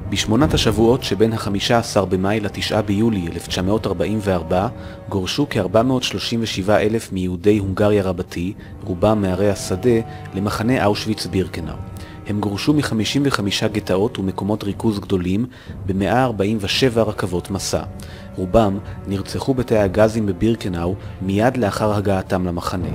בשמונת השבועות שבין ה-15 במאי ל-9 ביולי 1944 גורשו כ-437,000 מיהודי הונגריה רבתי, רובם מערי השדה, למחנה אושוויץ בירקנאו. הם גורשו מ-55 גטאות ומקומות ריכוז גדולים ב-147 רכבות מסע. רובם נרצחו בתאי הגזים בבירקנאו מיד לאחר הגעתם למחנה.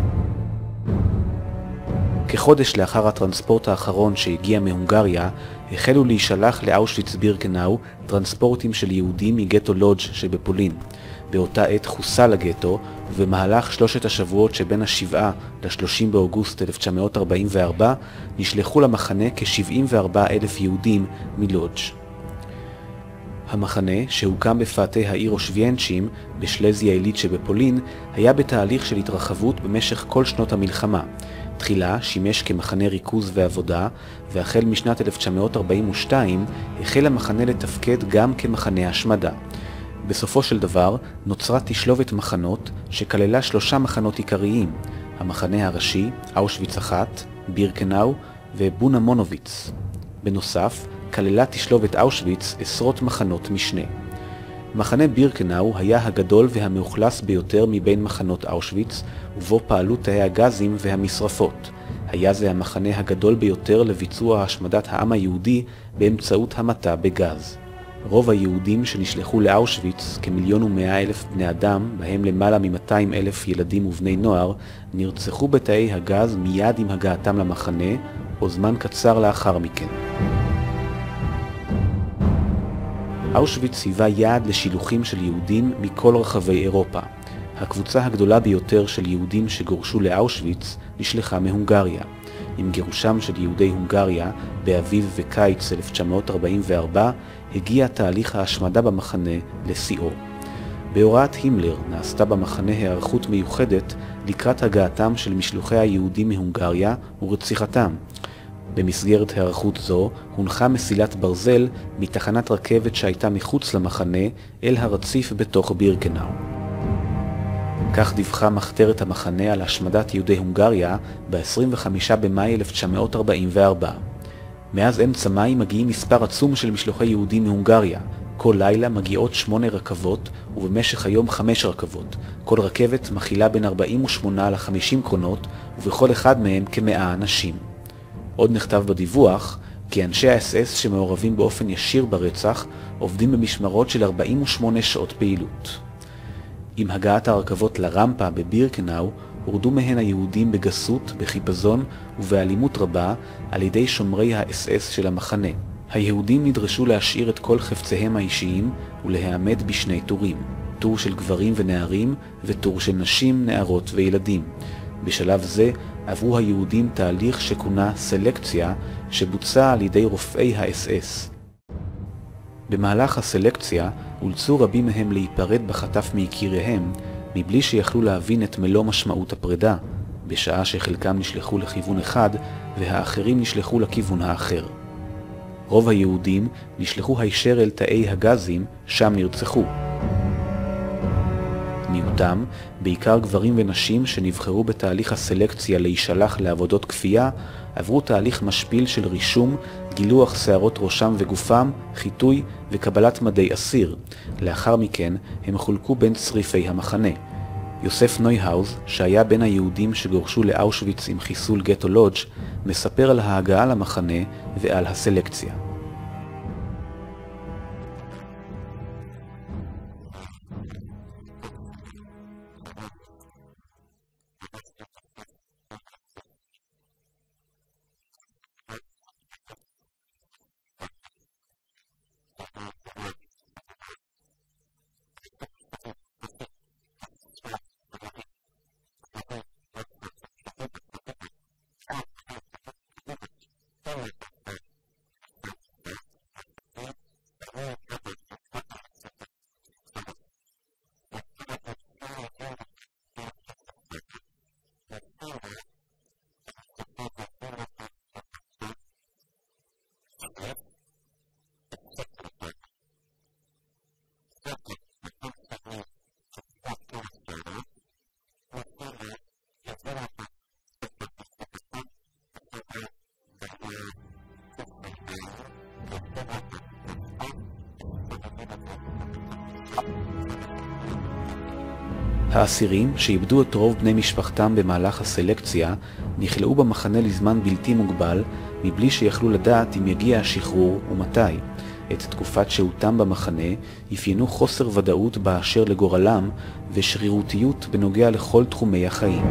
כחודש לאחר הטרנספורט האחרון שהגיע מהונגריה, החלו להישלח לאושוויץ בירקנאו טרנספורטים של יהודים מגטו לודז' שבפולין. באותה עת חוסל הגטו, ובמהלך 3 השבועות שבין ה-7 ל-30 באוגוסט 1944 נשלחו למחנה כ-74,000 יהודים מלודז'. המחנה, שהוקם בפאתי העיר אושוויינצ'ים בשלזיה עילית שבפולין, היה בתהליך של התרחבות במשך כל שנות המלחמה. תחילה שימש כמחנה ריכוז ועבודה, והחל משנת 1942 החל המחנה לתפקד גם כמחנה השמדה. בסופו של דבר נוצרה תשלובת מחנות שכללה 3 מחנות עיקריים, המחנה הראשי, אושוויץ 1, בירקנאו ובונה מונוביץ. בנוסף, כללה תשלובת אושוויץ עשרות מחנות משנה. מחנה בירקנאו היה הגדול והמאוכלס ביותר מבין מחנות אושוויץ, ובו פעלו תאי הגזים והמשרפות. היה זה המחנה הגדול ביותר לביצוע השמדת העם היהודי באמצעות המתה בגז. רוב היהודים שנשלחו לאושוויץ, כ1,100,000 בני אדם, בהם למעלה מ-200,000 ילדים ובני נוער, נרצחו בתאי הגז מיד עם הגעתם למחנה, או זמן קצר לאחר מכן. אושוויץ היווה יעד לשילוחים של יהודים מכל רחבי אירופה. הקבוצה הגדולה ביותר של יהודים שגורשו לאושוויץ נשלחה מהונגריה. עם גירושם של יהודי הונגריה באביב וקיץ 1944 הגיע תהליך ההשמדה במחנה לשיאו. בהוראת הימלר נעשתה במחנה היערכות מיוחדת לקראת הגעתם של משלוחי היהודים מהונגריה ורציחתם. במסגרת היערכות זו הונחה מסילת ברזל מתחנת רכבת שהייתה מחוץ למחנה אל הרציף בתוך בירקנאו. כך דיווחה מחתרת המחנה על השמדת יהודי הונגריה ב-25 במאי 1944. מאז אמצע מאי מגיעים מספר עצום של משלוחי יהודים מהונגריה. כל לילה מגיעות 8 רכבות ובמשך היום 5 רכבות. כל רכבת מכילה בין 48 ל-50 קרונות ובכל אחד מהם כ100 אנשים. עוד נכתב בדיווח כי אנשי האס-אס שמעורבים באופן ישיר ברצח עובדים במשמרות של 48 שעות פעילות. עם הגעת הרכבות לרמפה בבירקנאו הורדו מהן היהודים בגסות, בחיפזון ובאלימות רבה על ידי שומרי האס-אס של המחנה. היהודים נדרשו להשאיר את כל חפציהם האישיים ולהעמד בשני טורים, טור של גברים ונערים וטור של נשים, נערות וילדים. בשלב זה עברו היהודים תהליך שכונה סלקציה שבוצע על ידי רופאי האס-אס. במהלך הסלקציה אולצו רבים מהם להיפרד בחטף מיקיריהם מבלי שיכלו להבין את מלוא משמעות הפרידה, בשעה שחלקם נשלחו לכיוון אחד והאחרים נשלחו לכיוון האחר. רוב היהודים נשלחו הישר אל תאי הגזים, שם נרצחו. מיעוטם, בעיקר גברים ונשים שנבחרו בתהליך הסלקציה להישלח לעבודות כפייה, עברו תהליך משפיל של רישום, גילוח שערות ראשם וגופם, חיטוי וקבלת מדי אסיר. לאחר מכן הם חולקו בין צריפי המחנה. יוסף נויהאוז, שהיה בין היהודים שגורשו לאושוויץ עם חיסול גטו לודז', מספר על ההגעה למחנה ועל הסלקציה. האסירים שאיבדו את רוב בני משפחתם במהלך הסלקציה נכלאו במחנה לזמן בלתי מוגבל מבלי שיכלו לדעת אם יגיע השחרור ומתי. את תקופת שהותם במחנה אפיינו חוסר ודאות באשר לגורלם ושרירותיות בנוגע לכל תחומי החיים.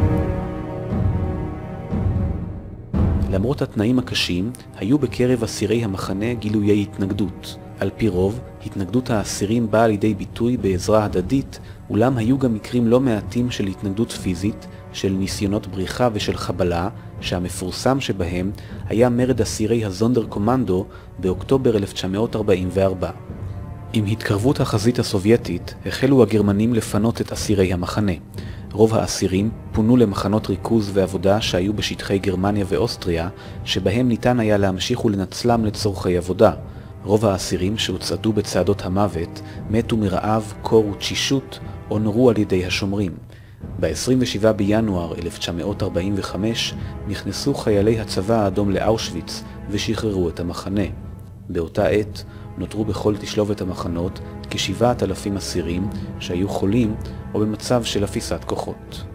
למרות התנאים הקשים, היו בקרב אסירי המחנה גילויי התנגדות. על פי רוב, התנגדות האסירים באה לידי ביטוי בעזרה הדדית, אולם היו גם מקרים לא מעטים של התנגדות פיזית, של ניסיונות בריחה ושל חבלה, שהמפורסם שבהם היה מרד אסירי הזונדר קומנדו באוקטובר 1944. עם התקרבות החזית הסובייטית, החלו הגרמנים לפנות את אסירי המחנה. רוב האסירים פונו למחנות ריכוז ועבודה שהיו בשטחי גרמניה ואוסטריה, שבהם ניתן היה להמשיך ולנצלם לצורכי עבודה. רוב האסירים שהוצעדו בצעדות המוות מתו מרעב, קור ותשישות או נורו על ידי השומרים. ב-27 בינואר 1945 נכנסו חיילי הצבא האדום לאושוויץ ושחררו את המחנה. באותה עת נותרו בכל תשלובת המחנות כ7,000 אסירים שהיו חולים או במצב של אפיסת כוחות.